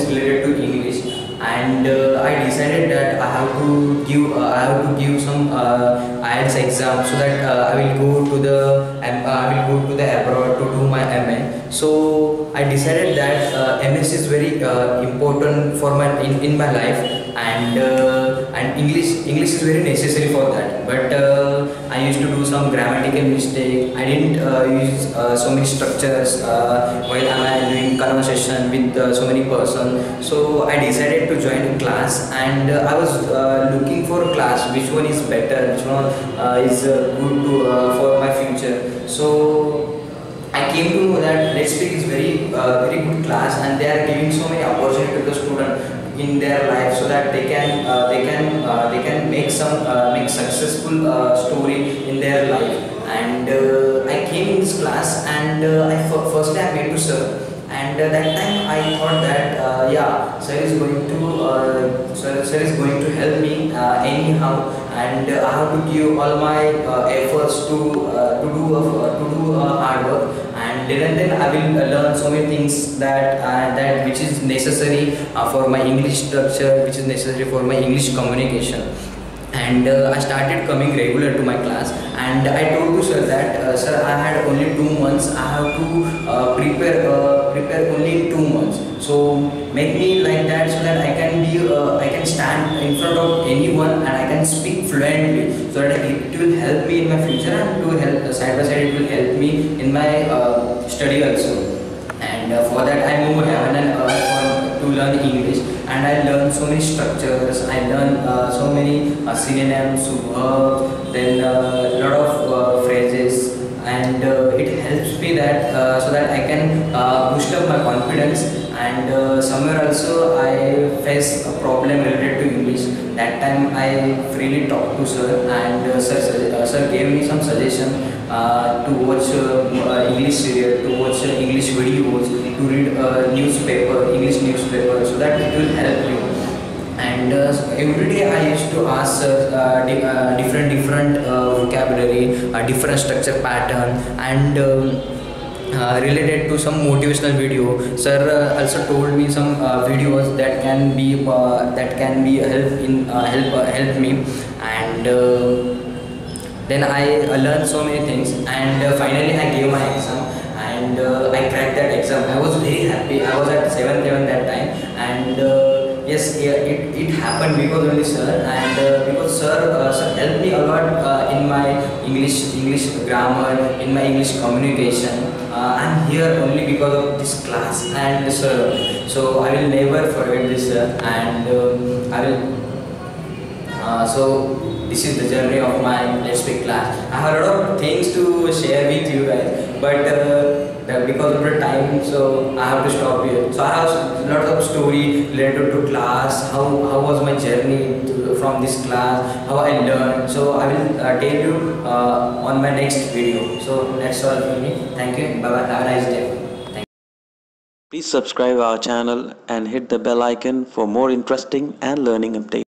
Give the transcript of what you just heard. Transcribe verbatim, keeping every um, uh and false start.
is related to English, and uh, I decided that I have to give uh, I have to give some uh, I E L T S exam, so that uh, I will go to the um, I will go to the abroad to do my M A. So I decided that uh, M S is very uh, important for my in, in my life, and uh, and English English is very necessary for that. But uh, I used to do some grammatical mistake. I didn't uh, use uh, so many structures uh, while I am doing conversation with uh, so many persons. So I decided to join a class, and uh, I was uh, looking for a class which one is better, which one uh, is uh, good to, uh, for my future. So I came to know that Let's Speak is very uh, very good class, and they are giving so many opportunity to the student in their life, so that they can uh, they can uh, they can make some uh, make successful uh, story in their life. And uh, I came in this class, and uh, I firstly I met to sir, and uh, that time I thought that uh, yeah, sir is going to uh, sir, sir is going to help me uh, anyhow, and uh, I have to give all my uh, efforts to uh, to do uh, to do uh, hard work, and then and then I will uh, learn so many things that uh, that which is necessary uh, for my English structure, which is necessary for my English communication. And uh, I started coming regular to my class, and I told to sir that uh, sir, I had only two months. I have to uh, prepare uh, prepare only two months. So make me like that, so that I can be uh, I can stand in front of anyone and I can speak fluently, so that it will help me in my future, and to help uh, side by side it will help me in my uh, study also. And uh, for that I moved heaven and earth for, to learn English, and I learned so many structures. I learned uh, so many uh, synonyms, verbs, then a uh, lot of uh, phrases, and uh, it helps me that uh, so that I can uh, boost up my confidence. And uh, somewhere also I face a problem related to English. That time I freely talked to sir, and uh, sir, uh, sir gave me some suggestion uh, to watch uh, uh, English serial, to watch uh, English videos, to read uh, newspaper, English newspaper, so that it will help you. And uh, every day I used to ask uh, uh, di uh, different different uh, vocabulary, uh, different structure pattern, and um, uh, related to some motivational video. Sir uh, also told me some uh, videos that can be uh, that can be help in uh, help uh, help me. And uh, then I uh, learned so many things, and uh, finally I gave my exam, and uh, I cracked that exam. I was very happy. I was at seventh heaven that time, and uh, yes, it, it happened because only sir, and uh, because sir, uh, sir helped me a lot uh, in my English English grammar, in my English communication. Uh, I'm here only because of this class and sir. So I will never forget this sir, and uh, I will. Uh, so this is the journey of my Let's Speak class. I have a lot of things to share with you guys, but uh, because of the time, so I have to stop here. So I have a lot of story related to class, how, how was my journey to, from this class, how I learned. So I will uh, tell you uh, on my next video. So that's all for me. Thank you. Bye bye. Have a nice day. Thank you. Please subscribe our channel and hit the bell icon for more interesting and learning updates.